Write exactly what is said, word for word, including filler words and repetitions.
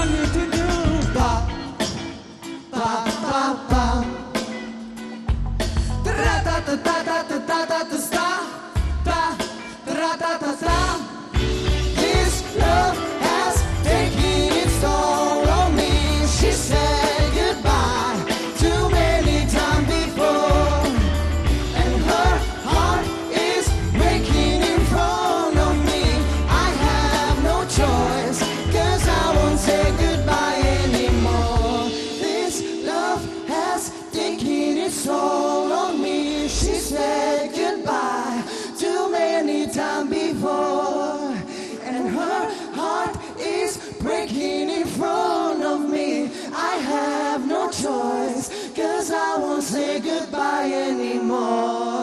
want you to do. Ba, ba, ba, ba. Tra-ta-ta-ta-ta-ta-ta-ta-ta-ta. Ta, tra-ta-ta-ta. This love has taken its toll on me. She said goodbye too many times before, and her heart is breaking in front of me. I have no choice, 'cause I won't say goodbye anymore. This love has taken its toll on me. She said goodbye too many times before, and her heart is breaking in front of me. I have no choice, 'cause I won't say goodbye anymore.